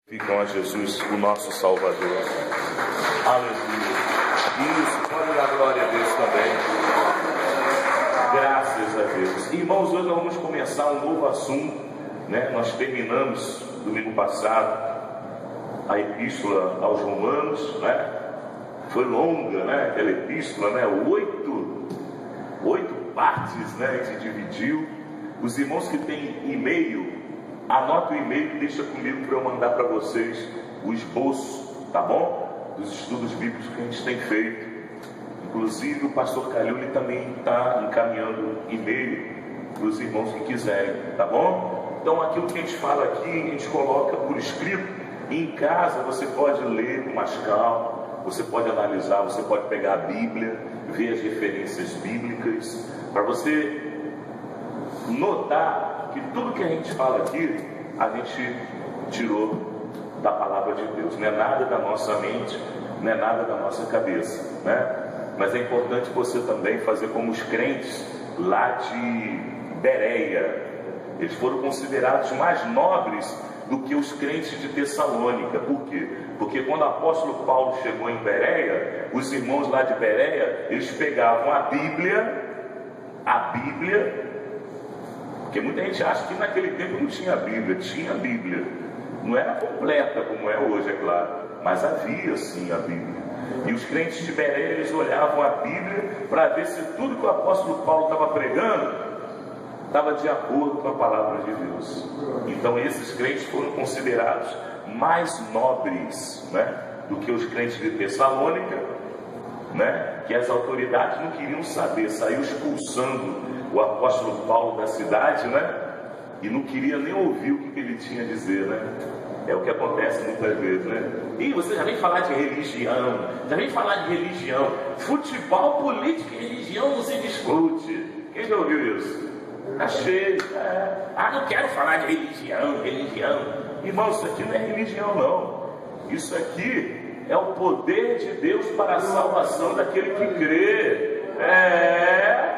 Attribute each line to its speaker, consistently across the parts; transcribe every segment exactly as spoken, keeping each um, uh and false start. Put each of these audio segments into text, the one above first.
Speaker 1: Ficam a Jesus, o nosso Salvador. Aleluia. Isso, pode dar glória a Deus também. Graças a Deus. Irmãos, hoje nós vamos começar um novo assunto, né? Nós terminamos domingo passado a epístola aos Romanos, né? Foi longa, né? Aquela epístola, né? Oito, oito partes, né? A gente dividiu. Os irmãos que têm e-mail, anota o e-mail e deixa comigo para eu mandar para vocês o esboço, tá bom? Dos estudos bíblicos que a gente tem feito. Inclusive o pastor Calil ele também está encaminhando e-mail para os irmãos que quiserem, tá bom? Então aquilo que a gente fala aqui, a gente coloca por escrito. E em casa você pode ler com mais calma, você pode analisar, você pode pegar a Bíblia, ver as referências bíblicas, para você notar que tudo que a gente fala aqui, a gente tirou da palavra de Deus. Não é nada da nossa mente, não é nada da nossa cabeça, né? Mas é importante você também fazer como os crentes lá de Bereia. Eles foram considerados mais nobres do que os crentes de Tessalônica. Por quê? Porque quando o apóstolo Paulo chegou em Bereia, os irmãos lá de Bereia, eles pegavam a Bíblia, a Bíblia, porque muita gente acha que naquele tempo não tinha Bíblia. Tinha Bíblia, não era completa como é hoje, é claro, mas havia sim a Bíblia. E os crentes de Bereia, eles olhavam a Bíblia para ver se tudo que o apóstolo Paulo estava pregando estava de acordo com a palavra de Deus. Então esses crentes foram considerados mais nobres, né, do que os crentes de Tessalônica, né, que as autoridades não queriam saber, saiu expulsando o apóstolo Paulo da cidade, né? E não queria nem ouvir o que, que ele tinha a dizer, né? É o que acontece muitas vezes, né? E você já vem falar de religião, já vem falar de religião. Futebol, política e religião não se discute. Quem já ouviu isso? Tá cheio. É. Ah, não quero falar de religião, religião. Irmão, isso aqui não é religião, não. Isso aqui é o poder de Deus para a salvação daquele que crê. É.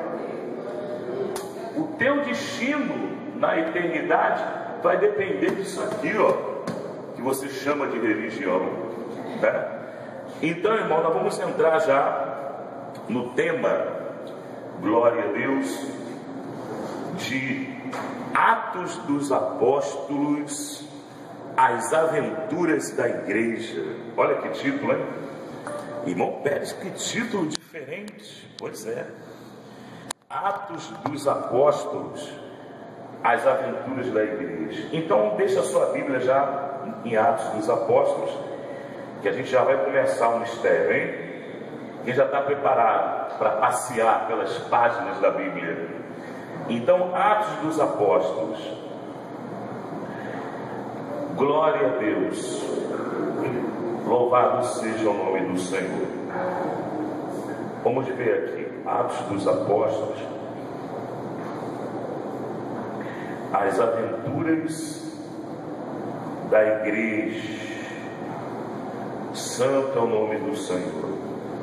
Speaker 1: O teu destino na eternidade vai depender disso aqui, ó, que você chama de religião, né? Então, irmão, nós vamos entrar já no tema, glória a Deus, de Atos dos Apóstolos, as aventuras da igreja. Olha que título, hein? Irmão Pérez, que título diferente. Pois é. Atos dos Apóstolos, as aventuras da igreja. Então deixa a sua Bíblia já em Atos dos Apóstolos, que a gente já vai começar o mistério, hein? Quem já está preparado para passear pelas páginas da Bíblia? Então, Atos dos Apóstolos. Glória a Deus. Louvado seja o nome do Senhor. Vamos ver aqui Atos dos Apóstolos, as aventuras da igreja. Santo é o nome do Senhor.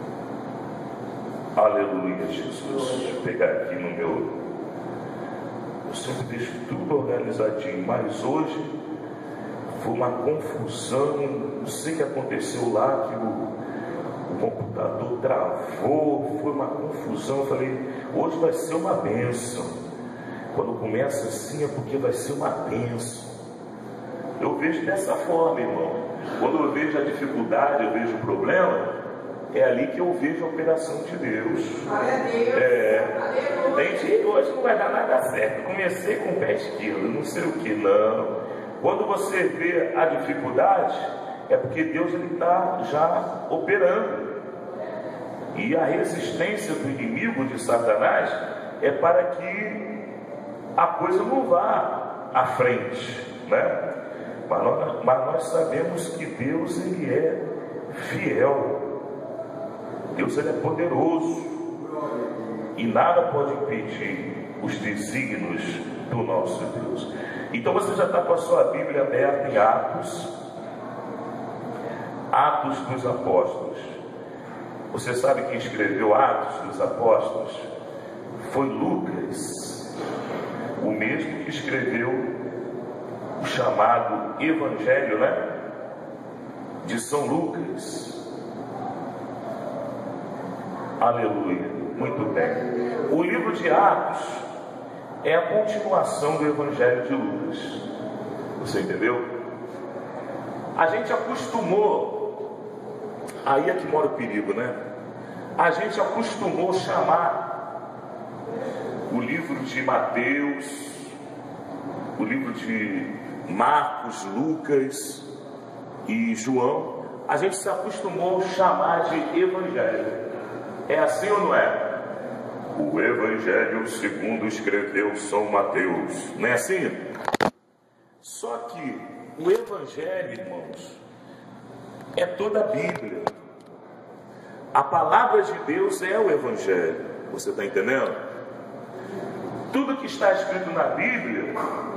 Speaker 1: Aleluia, Jesus. Vou pegar aqui no meu, eu sempre deixo tudo organizadinho, mas hoje foi uma confusão. Não sei o que aconteceu lá, que o O computador travou, foi uma confusão. Eu falei, hoje vai ser uma bênção. Quando começa assim é porque vai ser uma bênção. Eu vejo dessa forma, irmão. Quando eu vejo a dificuldade, eu vejo o problema, é ali que eu vejo a operação de Deus. É, tem dia que hoje não vai dar nada certo. Comecei com o pé esquerdo, não sei o que, não. Quando você vê a dificuldade, é porque Deus está já operando. E a resistência do inimigo, de Satanás, é para que a coisa não vá à frente, né? Mas nós, mas nós sabemos que Deus, Ele é fiel. Deus, Ele é poderoso. E nada pode impedir os desígnios do nosso Deus. Então você já está com a sua Bíblia aberta em Atos. Atos dos Apóstolos. Você sabe quem escreveu Atos dos Apóstolos? Foi Lucas, o mesmo que escreveu o chamado Evangelho, né, de São Lucas. Aleluia, muito bem. O livro de Atos é a continuação do Evangelho de Lucas. Você entendeu? A gente acostumou, aí é que mora o perigo, né? A gente acostumou chamar o livro de Mateus, o livro de Marcos, Lucas e João, a gente se acostumou a chamar de Evangelho. É assim ou não é? O Evangelho segundo escreveu São Mateus. Não é assim? Só que o Evangelho, irmãos, é toda a Bíblia. A palavra de Deus é o Evangelho. Você está entendendo? Tudo que está escrito na Bíblia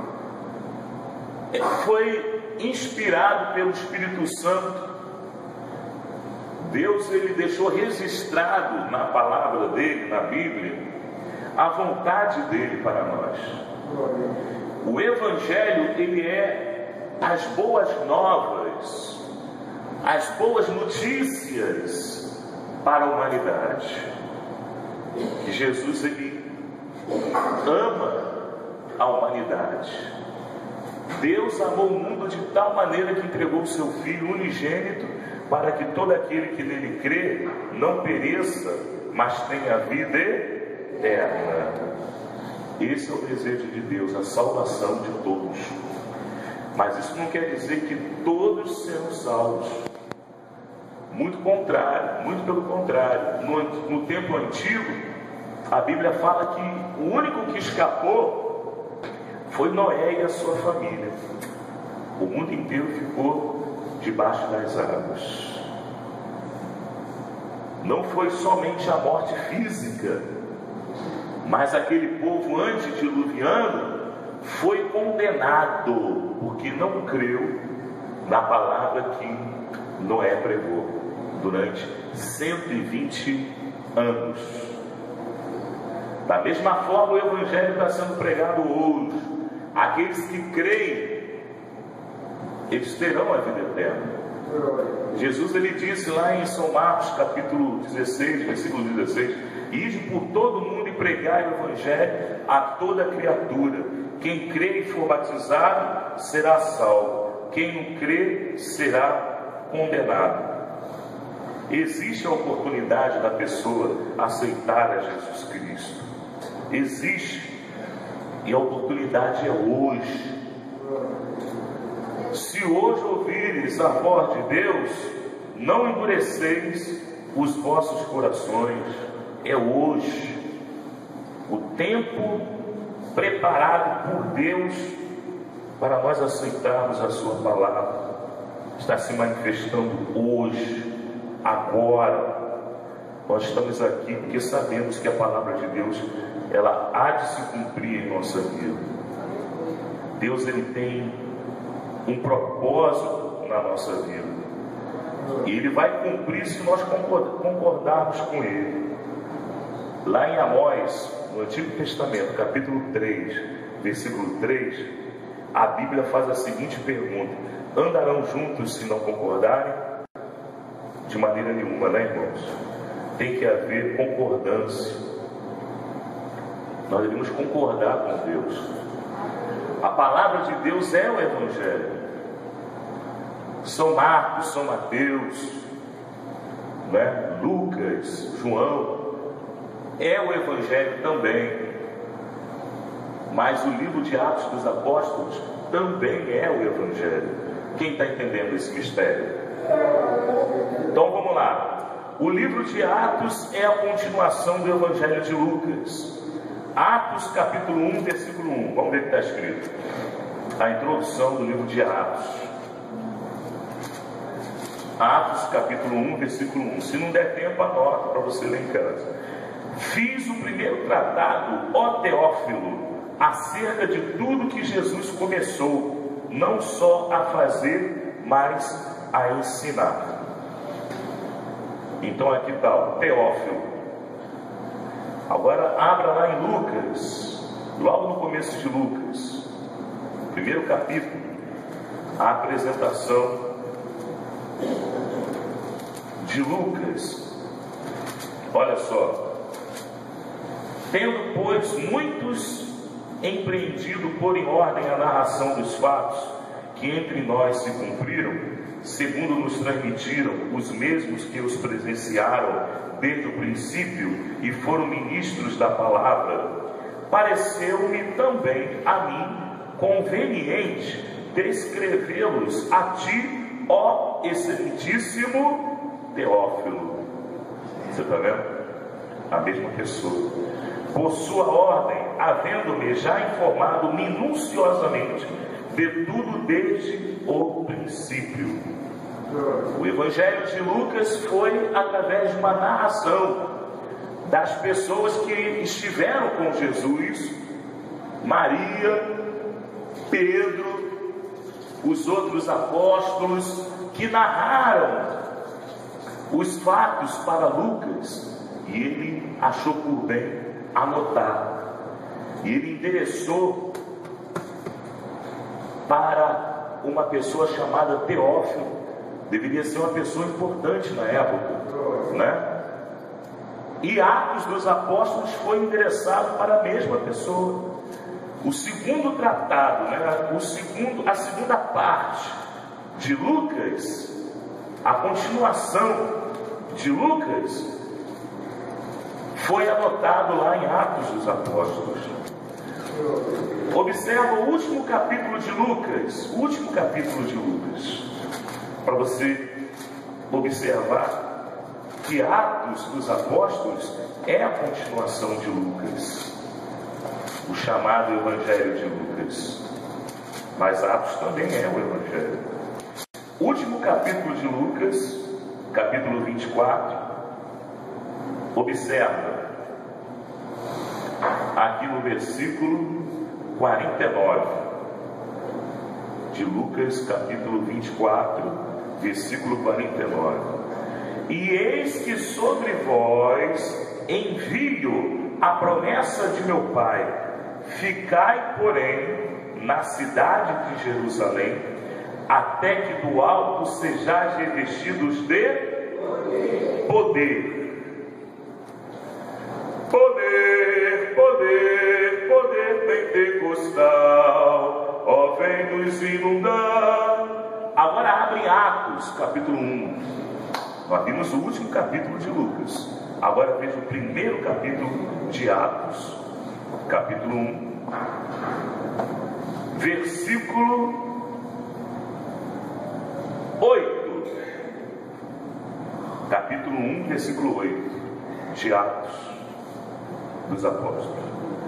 Speaker 1: foi inspirado pelo Espírito Santo. Deus, ele deixou registrado na palavra dele, na Bíblia, a vontade dele para nós. O Evangelho, ele é as boas novas, as boas notícias para a humanidade. Que Jesus, ele ama a humanidade. Deus amou o mundo de tal maneira que entregou o seu Filho unigênito, para que todo aquele que nele crê não pereça, mas tenha vida eterna. Esse é o desejo de Deus, a salvação de todos. Mas isso não quer dizer que todos serão salvos. Muito contrário, muito pelo contrário. No, no tempo antigo, a Bíblia fala que o único que escapou foi Noé e a sua família. O mundo inteiro ficou debaixo das águas. Não foi somente a morte física, mas aquele povo antediluviano foi condenado, porque não creu na palavra que Noé pregou durante cento e vinte anos. Da mesma forma, o Evangelho está sendo pregado hoje. Aqueles que creem, eles terão a vida eterna. Jesus, ele disse lá em São Marcos capítulo dezesseis, versículo dezesseis: ide por todo mundo e pregai o Evangelho a toda criatura. Quem crê e for batizado será salvo, quem não crê será condenado. Existe a oportunidade da pessoa aceitar a Jesus Cristo. Existe, e a oportunidade é hoje. Se hoje ouvires a voz de Deus, não endureceis os vossos corações. É hoje. O tempo preparado por Deus para nós aceitarmos a sua palavra está se manifestando hoje, agora. Nós estamos aqui porque sabemos que a palavra de Deus, ela há de se cumprir em nossa vida. Deus, ele tem um propósito na nossa vida, e ele vai cumprir se nós concordarmos com ele. Lá em Amós, no Antigo Testamento, capítulo três, versículo três, a Bíblia faz a seguinte pergunta: andarão juntos se não concordarem? De maneira nenhuma, né, irmãos? Tem que haver concordância. Nós devemos concordar com Deus. A palavra de Deus é o Evangelho. São Marcos, São Mateus, né? Lucas, João, é o Evangelho também. Mas o livro de Atos dos Apóstolos também é o Evangelho. Quem está entendendo esse mistério? Então vamos lá. O livro de Atos é a continuação do Evangelho de Lucas. Atos capítulo um, versículo um. Vamos ver o que está escrito. A introdução do livro de Atos. Atos capítulo um, versículo um. Se não der tempo, anota para você ler em casa. Fiz o primeiro tratado, ó Teófilo, acerca de tudo que Jesus começou, não só a fazer, mas a ensinar. Então aqui está o Teófilo. Agora abra lá em Lucas, logo no começo de Lucas, primeiro capítulo. a apresentação de Lucas. Olha só: tendo, pois, muitos empreendido pôr em ordem a narração dos fatos que entre nós se cumpriram, segundo nos transmitiram os mesmos que os presenciaram desde o princípio e foram ministros da palavra, pareceu-me também a mim conveniente descrevê-los a ti, ó excelentíssimo Teófilo. Você está vendo? A mesma pessoa. Por sua ordem, havendo-me já informado minuciosamente de tudo desde o princípio. O Evangelho de Lucas foi através de uma narração das pessoas que estiveram com Jesus: Maria, Pedro, os outros apóstolos, que narraram os fatos para Lucas, e ele achou por bem anotar, e ele endereçou para uma pessoa chamada Teófilo. Deveria ser uma pessoa importante na época, né? E Atos dos Apóstolos foi endereçado para a mesma pessoa. O segundo tratado, né? o segundo, a segunda parte de Lucas, a continuação de Lucas, foi anotado lá em Atos dos Apóstolos. Observa o último capítulo de Lucas, o último capítulo de Lucas, para você observar que Atos dos Apóstolos é a continuação de Lucas, o chamado Evangelho de Lucas. Mas Atos também é o Evangelho. Último capítulo de Lucas, capítulo vinte e quatro. Observa aqui no versículo quarenta e nove de Lucas, capítulo vinte e quatro, versículo quarenta e nove. E eis que sobre vós envio a promessa de meu Pai. Ficai, porém, na cidade de Jerusalém, até que do alto sejais revestidos de poder. Poder, poder, poder pentecostal, ó, vem nos inundar. Agora abre Atos, capítulo um. Nós vimos o último capítulo de Lucas. Agora veja o primeiro capítulo de Atos, capítulo um, versículo oito. Capítulo um, versículo oito de Atos dos Apóstolos.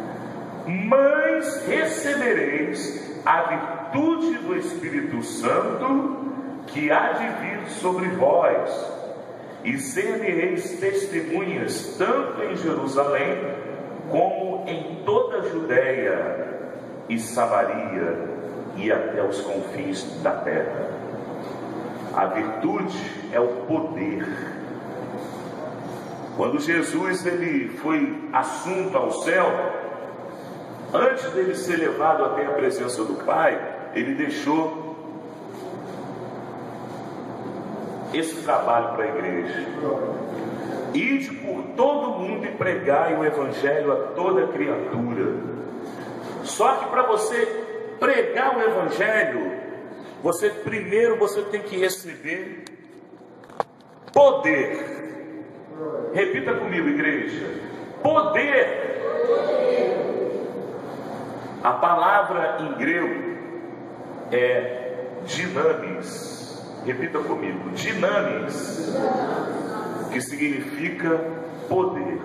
Speaker 1: Mas recebereis a virtude do Espírito Santo, que há de vir sobre vós, e ser-me-eis testemunhas tanto em Jerusalém como em toda a Judéia e Samaria e até os confins da terra. A virtude é o poder. Quando Jesus ele foi assunto ao céu, antes dele ser levado até a presença do Pai, ele deixou esse trabalho para a igreja: ide por todo mundo e pregai o Evangelho a toda criatura. Só que para você pregar o Evangelho, você primeiro você tem que receber poder. Repita comigo, igreja: poder. A palavra em grego é dinamis. Repita comigo: dinamis, que significa poder.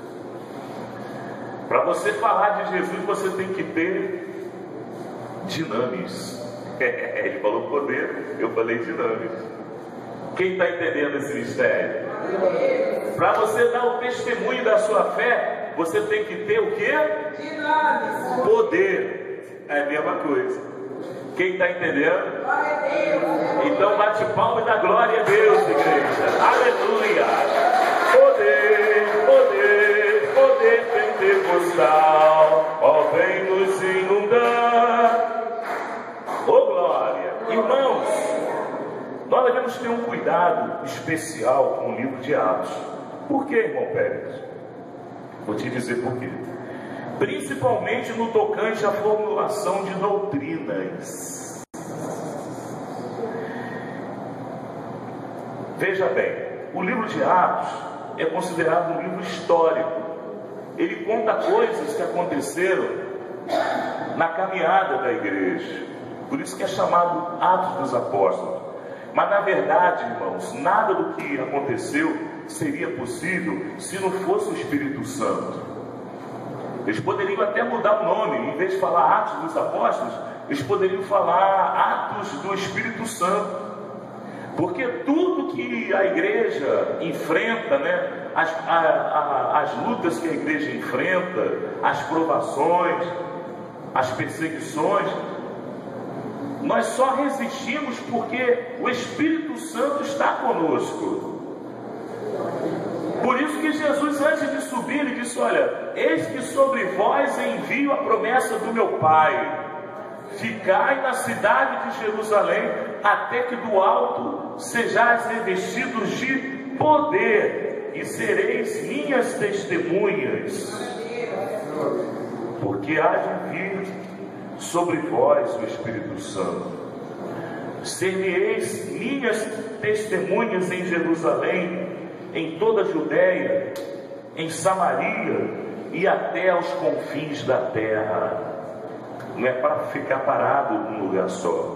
Speaker 1: Para você falar de Jesus, você tem que ter dinamis. Ele falou poder, eu falei dinamis. Quem está entendendo esse mistério? Para você dar o testemunho da sua fé, você tem que ter o quê? Dinamis. Poder. É a mesma coisa. Quem está entendendo? Então bate palma e dá glória a Deus, igreja. Aleluia. Poder, poder, poder pentecostal, ó, vem nos inundar. Ô glória. Irmã, devemos ter um cuidado especial com o livro de Atos. Por quê, irmão Pérez? Vou te dizer por quê. Principalmente no tocante à formulação de doutrinas. Veja bem, o livro de Atos é considerado um livro histórico. Ele conta coisas que aconteceram na caminhada da igreja. Por isso que é chamado Atos dos Apóstolos. Mas na verdade, irmãos, nada do que aconteceu seria possível se não fosse o Espírito Santo. Eles poderiam até mudar o nome. Em vez de falar Atos dos Apóstolos, eles poderiam falar Atos do Espírito Santo. Porque tudo que a igreja enfrenta, né, as, a, a, as lutas que a igreja enfrenta, as provações, as perseguições, nós só resistimos porque o Espírito Santo está conosco. Por isso que Jesus, antes de subir, ele disse: olha, eis que sobre vós envio a promessa do meu Pai. Ficai na cidade de Jerusalém, até que do alto sejais revestidos de poder, e sereis minhas testemunhas. Porque há de vir sobre vós o Espírito Santo. Ser-me-eis minhas testemunhas em Jerusalém, em toda a Judéia, em Samaria e até aos confins da terra. Não é para ficar parado num lugar só.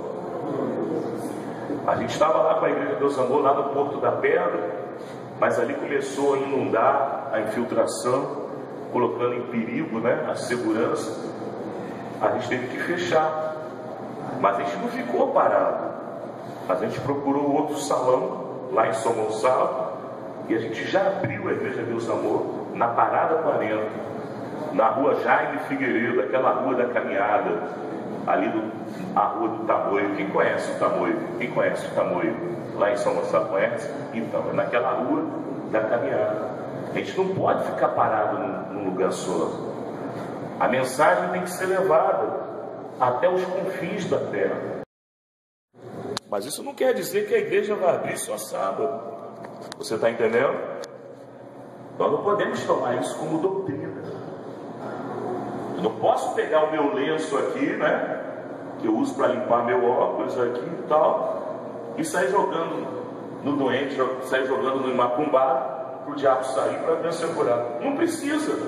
Speaker 1: A gente estava lá com a Igreja de Deus Amor, lá no Porto da Pedra, mas ali começou a inundar a infiltração, colocando em perigo, né, a segurança. A gente teve que fechar, mas a gente não ficou parado. A gente procurou outro salão lá em São Gonçalo, e a gente já abriu a Igreja de Deus Amor na Parada quarenta, na rua Jaime Figueiredo, aquela rua da caminhada, ali do, a rua do Tamoio. Quem conhece o Tamoio? Quem conhece o Tamoio? Lá em São Gonçalo, conhece? Então, é naquela rua da caminhada. A gente não pode ficar parado num, num lugar só. A mensagem tem que ser levada até os confins da terra. Mas isso não quer dizer que a igreja vai abrir só sábado. Você está entendendo? Nós não podemos tomar isso como doutrina. Eu não posso pegar o meu lenço aqui, né, que eu uso para limpar meu óculos aqui e tal, e sair jogando no doente, sair jogando no macumbado, para o diabo sair, para Deus ser curado. Não precisa.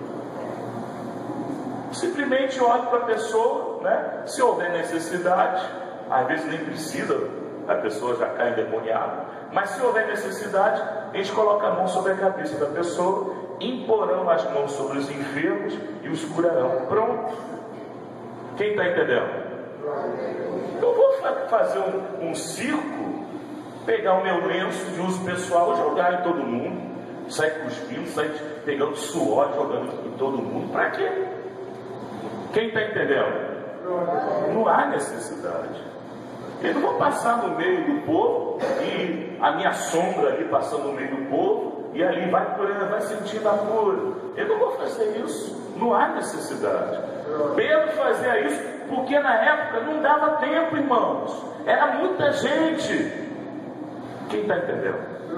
Speaker 1: Simplesmente olhe para a pessoa, né? Se houver necessidade, às vezes nem precisa, a pessoa já cai endemoniada, mas se houver necessidade, a gente coloca a mão sobre a cabeça da pessoa, imporão as mãos sobre os enfermos e os curarão. Pronto. Quem está entendendo? Eu vou fazer um, um circo, pegar o meu lenço de uso pessoal, jogar em todo mundo, sair cuspindo, sair pegando suor, jogando em todo mundo. Para quê? Quem está entendendo? Não há necessidade. Eu não vou passar no meio do povo e a minha sombra ali passando no meio do povo e ali vai curando, vai sentindo a cura. Eu não vou fazer isso. Não há necessidade. Pedro fazia isso porque na época não dava tempo, irmãos. Era muita gente. Quem está entendendo?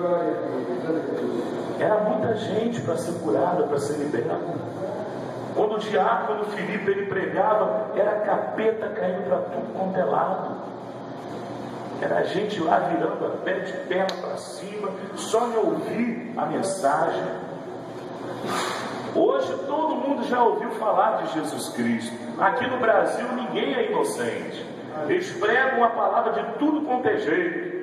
Speaker 1: Era muita gente para ser curada, para ser liberada. Quando o diácono Filipe ele pregava, era capeta caindo para tudo quanto é lado. Era gente lá virando a pé de perna para cima, só de ouvir a mensagem. Hoje todo mundo já ouviu falar de Jesus Cristo. Aqui no Brasil ninguém é inocente. Eles pregam a palavra de tudo quanto é jeito.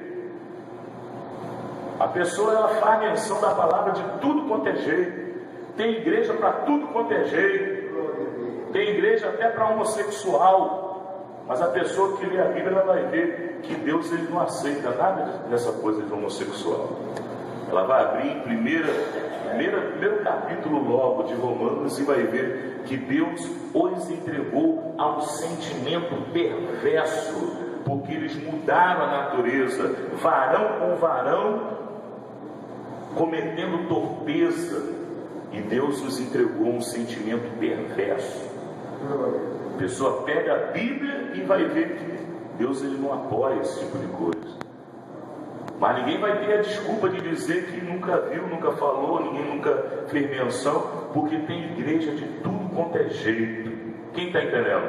Speaker 1: A pessoa ela faz menção da palavra de tudo quanto é jeito. Tem igreja para tudo quanto é jeito. Tem igreja até para homossexual. Mas a pessoa que lê a Bíblia, ela vai ver que Deus ele não aceita nada dessa coisa de homossexual. Ela vai abrir em primeira, primeira, primeiro capítulo logo de Romanos e vai ver que Deus os entregou a um sentimento perverso, porque eles mudaram a natureza, varão com varão, cometendo torpeza, e Deus os entregou a um sentimento perverso. A pessoa pega a Bíblia e vai ver que Deus ele não apoia esse tipo de coisa. Mas ninguém vai ter a desculpa de dizer que nunca viu, nunca falou, ninguém nunca fez menção, porque tem igreja de tudo quanto é jeito. Quem está entendendo?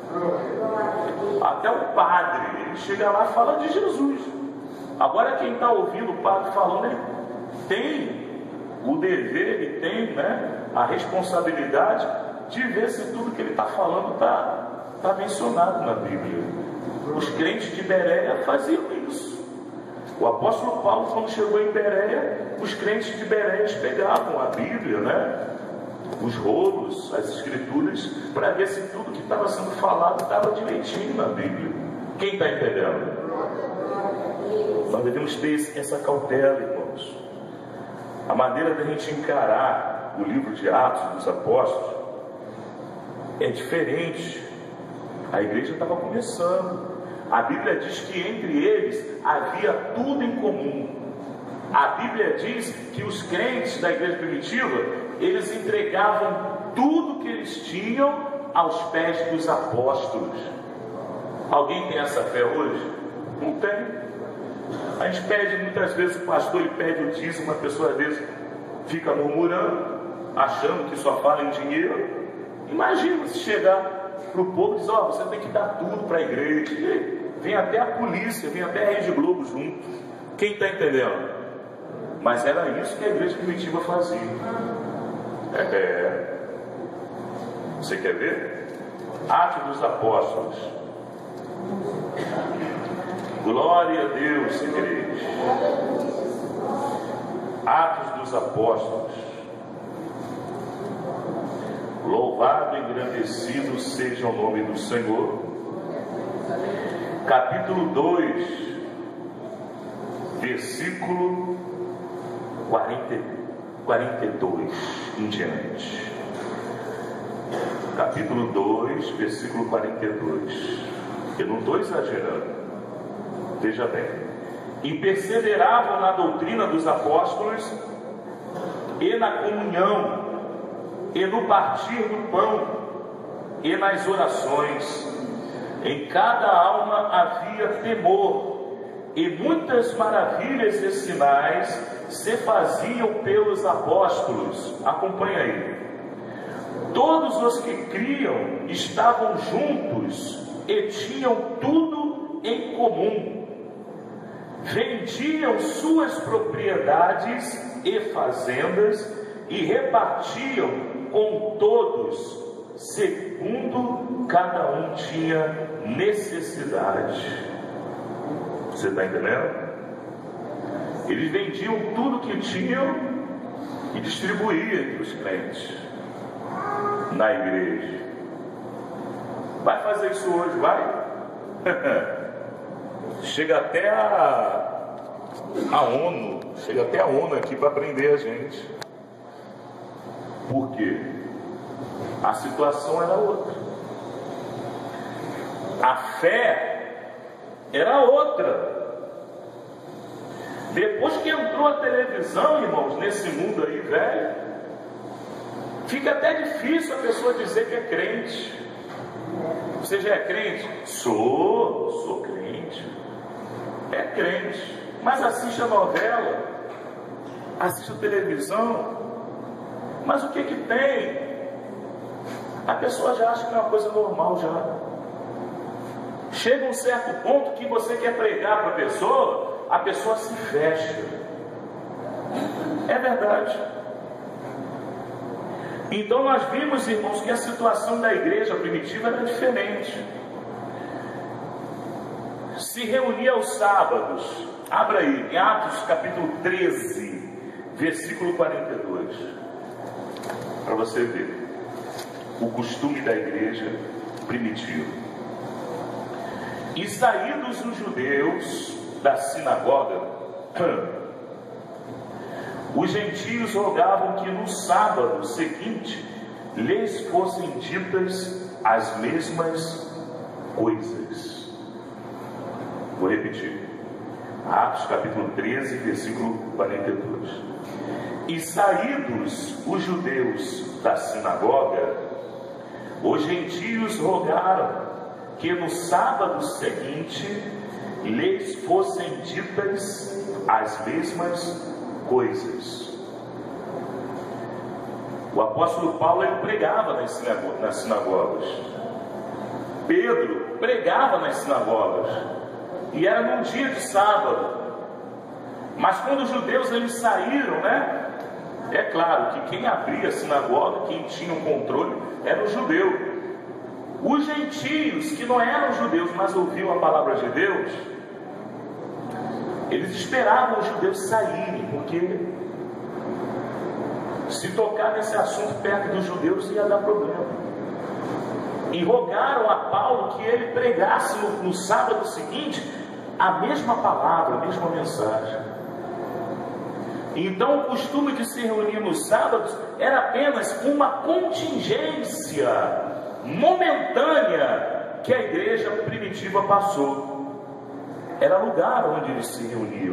Speaker 1: Até o padre, ele chega lá e fala de Jesus. Agora quem está ouvindo o padre falando, ele tem o dever, ele tem, né, a responsabilidade de ver se tudo que ele está falando está tá mencionado na Bíblia. Os crentes de Bereia faziam isso. O apóstolo Paulo, quando chegou em Bereia, os crentes de Bereia pegavam a Bíblia, né, os rolos, as escrituras, para ver se tudo que estava sendo falado estava direitinho na Bíblia. Quem está entendendo? Nós devemos ter essa cautela, irmãos. A maneira da gente encarar o livro de Atos dos Apóstolos é diferente. A igreja estava começando. A Bíblia diz que entre eles havia tudo em comum. A Bíblia diz que os crentes da igreja primitiva, eles entregavam tudo que eles tinham aos pés dos apóstolos. Alguém tem essa fé hoje? Não tem. A gente pede muitas vezes, o pastor ele pede o dízimo, uma pessoa às vezes fica murmurando, achando que só fala em dinheiro. Imagina se chegar para o povo e dizer, ó, oh, você tem que dar tudo para a igreja. E vem até a polícia, vem até a Rede Globo junto. Quem está entendendo? Mas era isso que a igreja primitiva fazia. É, é. Você quer ver? Atos dos Apóstolos. Glória a Deus, igreja. Atos dos Apóstolos. Louvado e engrandecido seja o nome do Senhor. Capítulo dois, versículo quarenta, quarenta e dois em diante. Capítulo dois, versículo quarenta e dois. Eu não estou exagerando. Veja bem. E perseveravam na doutrina dos apóstolos, e na comunhão, e no partir do pão, e nas orações. Em cada alma havia temor, e muitas maravilhas e sinais se faziam pelos apóstolos. Acompanha aí. Todos os que criam estavam juntos e tinham tudo em comum. Vendiam suas propriedades e fazendas e repartiam com todos, segundo cada um tinha necessidade. Você está entendendo? Eles vendiam tudo que tinham e distribuíam entre os crentes na igreja. Vai fazer isso hoje, vai? Chega até a, a ONU, chega até a ONU aqui para prender a gente. Por quê? A situação era outra. A fé era outra. Depois que entrou a televisão, irmãos, nesse mundo aí velho, fica até difícil a pessoa dizer que é crente. Você já é crente? Sou, sou crente. É crente. Mas assiste a novela, assiste a televisão. Mas o que que tem? A pessoa já acha que é uma coisa normal já. Chega um certo ponto que você quer pregar para a pessoa, a pessoa se fecha. É verdade. Então nós vimos, irmãos, que a situação da igreja primitiva era diferente. Se reunia aos sábados. Abra aí, em Atos capítulo treze, versículo quarenta e dois. Para você ver o costume da igreja primitiva. E saídos os judeus da sinagoga, os gentios rogavam que no sábado seguinte lhes fossem ditas as mesmas coisas. Vou repetir. Atos capítulo treze, versículo quarenta e dois. E saídos os judeus da sinagoga, os gentios rogaram que no sábado seguinte lhes fossem ditas as mesmas coisas. O apóstolo Paulo, ele pregava nas sinagogas, nas sinagogas. Pedro pregava nas sinagogas, e era num dia de sábado. Mas quando os judeus eles saíram, né? É claro que quem abria a sinagoga, quem tinha o controle, era o judeu. Os gentios, que não eram judeus, mas ouviam a palavra de Deus, eles esperavam os judeus saírem, porque se tocar nesse assunto perto dos judeus ia dar problema. E rogaram a Paulo que ele pregasse no, no sábado seguinte a mesma palavra, a mesma mensagem. Então o costume de se reunir nos sábados era apenas uma contingência momentânea que a igreja primitiva passou. Era lugar onde eles se reuniam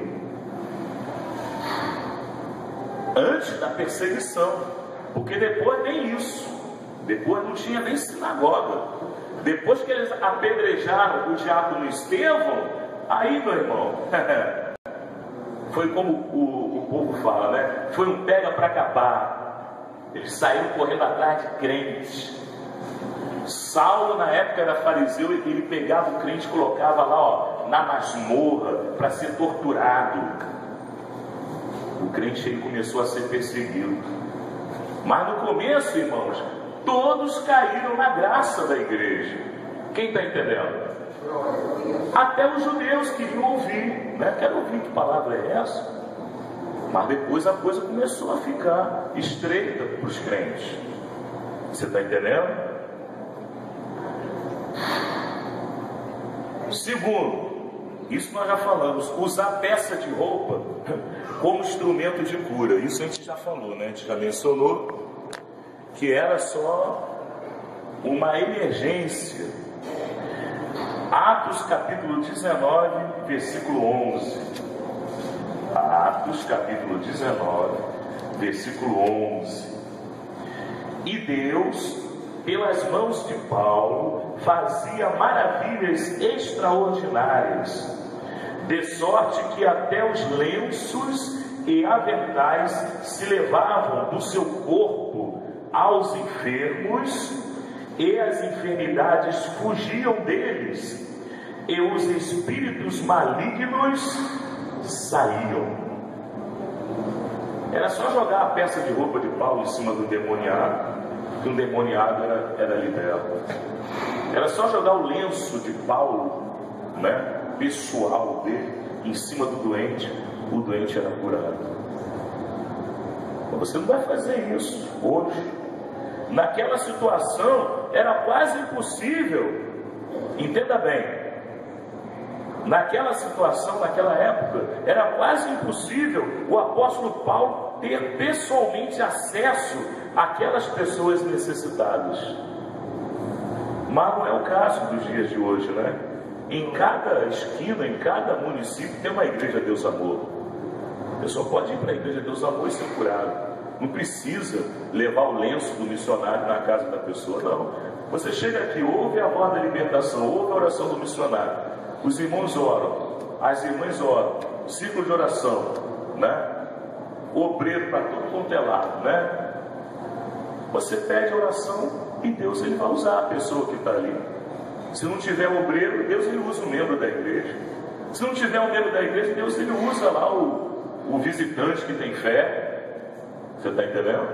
Speaker 1: antes da perseguição, porque depois nem isso, depois não tinha nem sinagoga. Depois que eles apedrejaram o diácono Estevão, aí, meu irmão, foi como o, o povo fala, né? Foi um pega para acabar. Eles saíram correndo atrás de crentes. Saulo, na época, era fariseu, e ele pegava o crente e colocava lá, ó, na masmorra para ser torturado. O crente ele começou a ser perseguido. Mas no começo, irmãos, todos caíram na graça da igreja. Quem está entendendo? Até os judeus queriam ouvir, né? Quero ouvir que palavra é essa. Mas depois a coisa começou a ficar estreita para os crentes. Você está entendendo? Segundo, isso nós já falamos, usar peça de roupa como instrumento de cura. Isso a gente já falou, né? A gente já mencionou que era só uma emergência. Atos capítulo dezenove, versículo onze. Atos capítulo dezenove, versículo onze. E Deus, pelas mãos de Paulo, fazia maravilhas extraordinárias, de sorte que até os lenços e aventais se levavam do seu corpo aos enfermos, e as enfermidades fugiam deles, e os espíritos malignos saíam. Era só jogar a peça de roupa de Paulo em cima do demoniado, que o demoniado era, era liberto. Era só jogar o lenço de Paulo, né, pessoal dele, em cima do doente, o doente era curado. Você não vai fazer isso hoje. Naquela situação era quase impossível. Entenda bem, naquela situação, naquela época, era quase impossível o apóstolo Paulo ter pessoalmente acesso àquelas pessoas necessitadas. Mas não é o caso dos dias de hoje, né? Em cada esquina, em cada município tem uma igreja Deus Amor. A pessoa pode ir para a igreja Deus Amor e ser curado. Não precisa levar o lenço do missionário na casa da pessoa, não. Você chega aqui, ouve a voz da libertação, ouve a oração do missionário. Os irmãos oram, as irmãs oram, ciclo de oração, né? Obreiro para todo quanto é lado, né? Você pede a oração e Deus ele vai usar a pessoa que está ali. Se não tiver obreiro, Deus ele usa o membro da igreja. Se não tiver um membro da igreja, Deus ele usa lá o, o visitante que tem fé. Você está entendendo?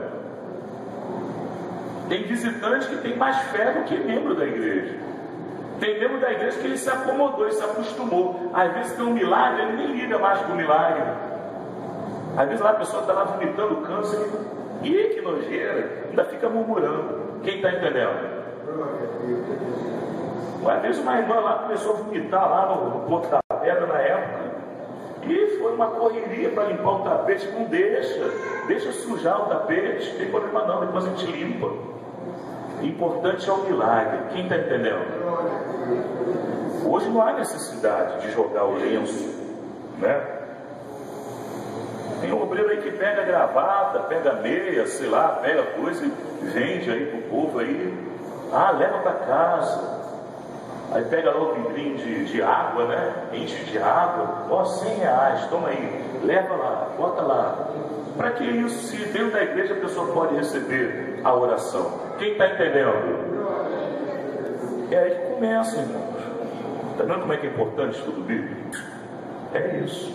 Speaker 1: Tem visitante que tem mais fé do que membro da igreja. Tem membro da igreja que ele se acomodou, ele se acostumou. Às vezes tem um milagre, ele nem liga mais para o milagre. Às vezes lá a pessoa está lá vomitando câncer. Ih, que nojeira! Ainda fica murmurando. Quem está entendendo? Às vezes uma irmã lá começou a vomitar lá no, no Porto da Pedra na época. E foi uma correria para limpar o tapete. Não deixa, deixa sujar o tapete, não tem problema não, depois a gente limpa. O importante é o milagre. Quem está entendendo? Hoje não há necessidade de jogar o lenço, né? Tem um obreiro aí que pega gravata, pega meia, sei lá, pega coisa e vende aí pro povo aí. Ah, leva para casa. Aí pega lá o vidrinho de, de água, né? Enche de água, ó, cem reais, toma aí, leva lá, bota lá. Para que isso, se dentro da igreja a pessoa pode receber a oração? Quem está entendendo? É aí que começa, irmãos. Está vendo como é que é importante estudo bíblico? É isso.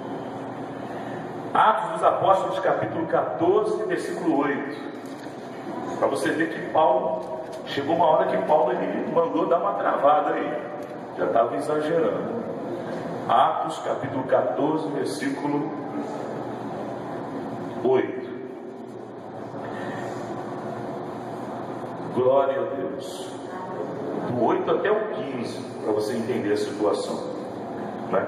Speaker 1: Atos dos Apóstolos, capítulo quatorze, versículo oito. Para você ver que Paulo, chegou uma hora que Paulo ele mandou dar uma travada aí. Já estava exagerando. Atos, capítulo quatorze, versículo oito. Glória a Deus. Do oito até o quinze, para você entender a situação, né?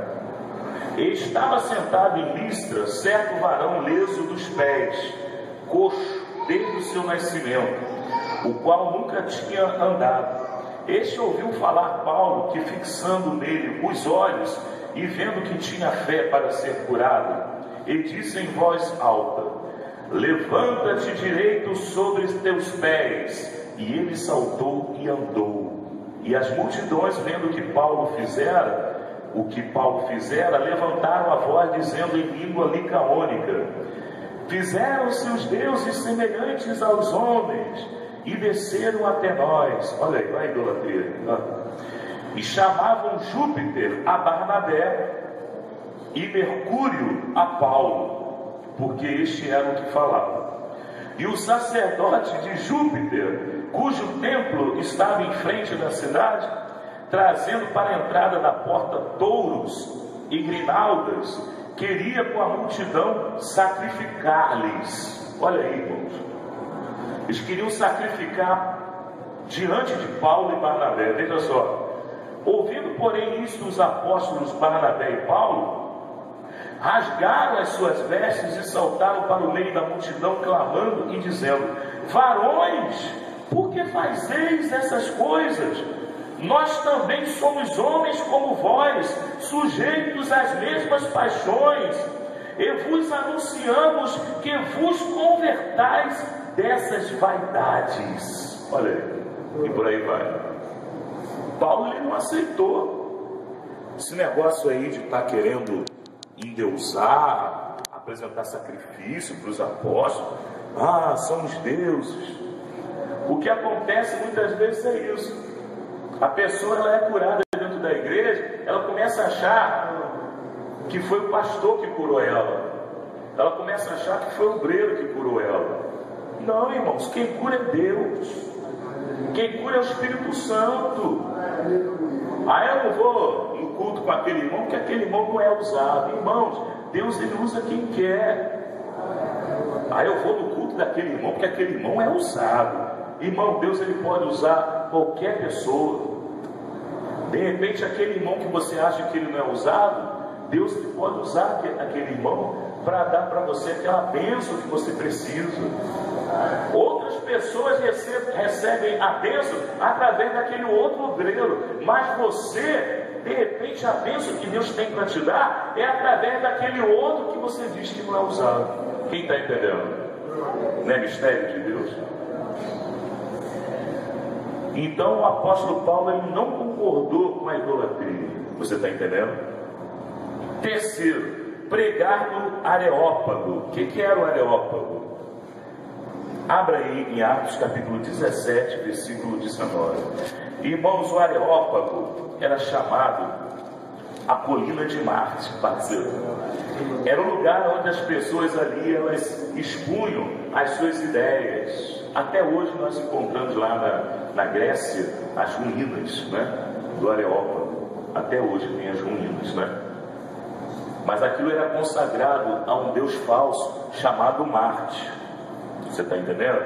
Speaker 1: Estava sentado em Listra certo varão leso dos pés, coxo desde o seu nascimento, o qual nunca tinha andado. Este ouviu falar Paulo, que fixando nele os olhos e vendo que tinha fé para ser curado, e disse em voz alta: levanta-te direito sobre os teus pés. E ele saltou e andou. E as multidões, vendo o que Paulo fizera, o que Paulo fizera, levantaram a voz, dizendo em língua licaônica: fizeram-se os deuses semelhantes aos homens, e desceram até nós. Olha aí, vai a idolatria. E chamavam Júpiter a Barnabé e Mercúrio a Paulo, porque este era o que falava. E o sacerdote de Júpiter, cujo templo estava em frente da cidade, trazendo para a entrada da porta touros e grinaldas, queria com a multidão sacrificar-lhes. Olha aí, irmãos. Eles queriam sacrificar diante de Paulo e Barnabé. Veja só. Ouvindo, porém, isto, os apóstolos Barnabé e Paulo rasgaram as suas vestes e saltaram para o meio da multidão, clamando e dizendo: varões, por que fazeis essas coisas? Nós também somos homens como vós, sujeitos às mesmas paixões, e vos anunciamos que vos convertais dessas vaidades. Olha aí, e por aí vai. Paulo ele não aceitou esse negócio aí de estar querendo endeusar, apresentar sacrifício para os apóstolos. Ah, são os deuses. O que acontece muitas vezes é isso. A pessoa ela é curada dentro da igreja, ela começa a achar que foi o pastor que curou ela. Ela começa a achar que foi o obreiro que curou ela. Não, irmãos, quem cura é Deus. Quem cura é o Espírito Santo. Ah, eu não vou no culto com aquele irmão, porque aquele irmão não é usado. Irmãos, Deus ele usa quem quer. Ah, eu vou no culto daquele irmão, porque aquele irmão é usado. Irmão, Deus ele pode usar qualquer pessoa. De repente, aquele irmão que você acha que ele não é usado, Deus ele pode usar aquele irmão para dar para você aquela bênção que você precisa. Outras pessoas recebem, recebem a bênção através daquele outro obreiro, mas você, de repente, a bênção que Deus tem para te dar é através daquele outro que você diz que não é usado. Quem está entendendo? Não é mistério de Deus? Então o apóstolo Paulo ele não concordou com a idolatria. Você está entendendo? Terceiro, pregar no Areópago. O que, que era o Areópago? Abra aí em Atos capítulo dezessete, versículo dezenove. Irmãos, o Areópago era chamado a colina de Marte, parceiro. Era o lugar onde as pessoas ali elas expunham as suas ideias. Até hoje nós encontramos lá na, na Grécia as ruínas, né, do Areópago. Até hoje tem as ruínas, né? Mas aquilo era consagrado a um deus falso chamado Marte. Você está entendendo?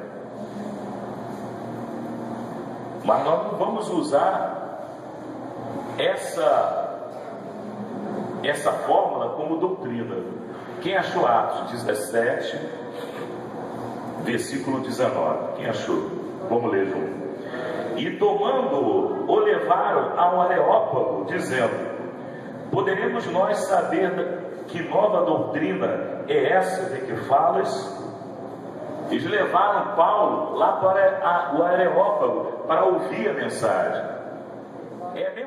Speaker 1: Mas nós não vamos usar essa, essa fórmula como doutrina. Quem achou Atos dezessete, versículo dezenove? Quem achou? Vamos ler junto. E tomando-o, o levaram ao Areópago, dizendo: poderemos nós saber que nova doutrina é essa de que falas? Eles levaram Paulo lá para a, o Areópago para ouvir a mensagem. é